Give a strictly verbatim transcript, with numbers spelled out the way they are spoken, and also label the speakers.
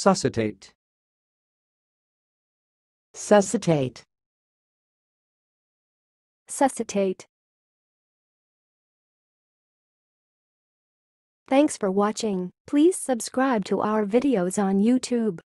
Speaker 1: suscitate,
Speaker 2: suscitate,
Speaker 3: suscitate. Thanks for watching. Please subscribe to our videos on YouTube.